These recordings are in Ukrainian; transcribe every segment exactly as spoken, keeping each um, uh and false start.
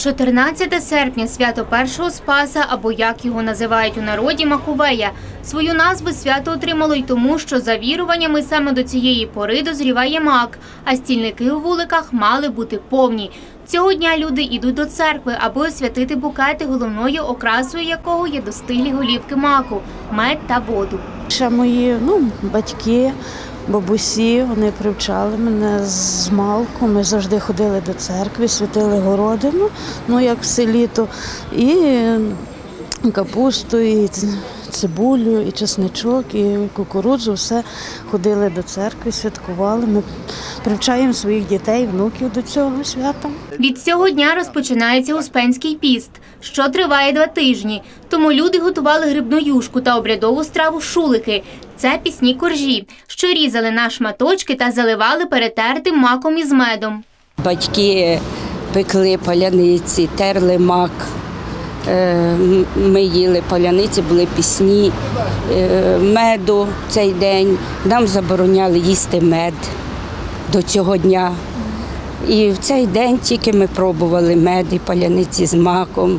чотирнадцяте серпня – свято першого Спаса, або, як його називають у народі, Маковея. Свою назву свято отримало й тому, що за віруваннями саме до цієї пори дозріває мак, а стільники у вуликах мали бути повні. Цього дня люди йдуть до церкви, аби освятити букети, головною окрасою якого є достиглі голівки маку, мед та воду. Ще мої ну, батьки, бабусі, вони привчали мене з малку. Ми завжди ходили до церкви, святили городину, ну як в селі, то і капусту, і цибулю, і чесничок, і кукурудзу, все ходили до церкви, святкували. Ми привчаємо своїх дітей, внуків до цього свята. Від цього дня розпочинається Успенський піст, що триває два тижні. Тому люди готували грибну юшку та обрядову страву шулики. Це пісні коржі, що різали на шматочки та заливали перетертим маком із медом. Батьки пекли паляниці, терли мак. Ми їли паляниці, були пісні, меду в цей день. Нам забороняли їсти мед до цього дня. І в цей день тільки ми пробували мед і паляниці з маком.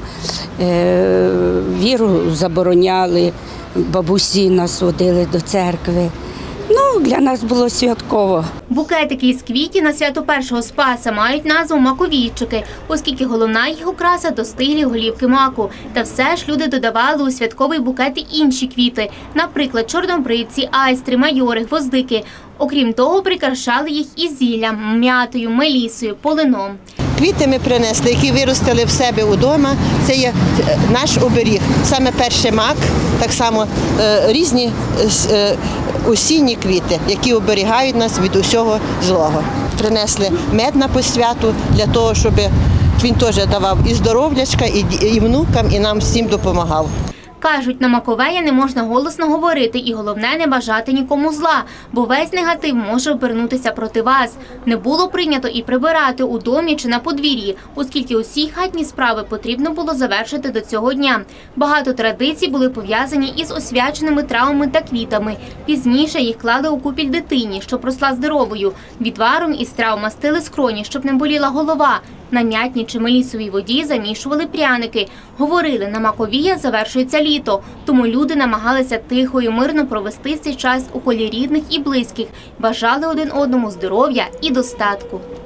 Віру забороняли, бабусі нас водили до церкви. Ну, для нас було святково. Букетики із квітів на свято першого Спаса мають назву маковійчики, оскільки головна їх окраса – достиглі голівки маку. Та все ж люди додавали у святковий букет і інші квіти, наприклад, чорнобривці, айстри, майори, гвоздики. Окрім того, прикрашали їх і зіллям, м'ятою, мелісою, полином. Квіти ми принесли, які виростили в себе вдома. Це є наш оберіг. Саме перший мак, так само різні осінні квіти, які оберігають нас від усього злого. Принесли мед на посвяту для того, щоб він теж давав і здоров'ячка, і внукам, і нам всім допомагав. Кажуть, на Маковея не можна голосно говорити і головне – не бажати нікому зла, бо весь негатив може обернутися проти вас. Не було прийнято і прибирати у домі чи на подвір'ї, оскільки усі хатні справи потрібно було завершити до цього дня. Багато традицій були пов'язані із освяченими травами та квітами. Пізніше їх клали у купіль дитині, щоб росла здоровою. Відваром із трав мастили скроні, щоб не боліла голова. На м'ятній чи мелісовій воді замішували пряники. Говорили, на Маковія завершується літо, тому люди намагалися тихо і мирно провести цей час у колі рідних і близьких, бажали один одному здоров'я і достатку.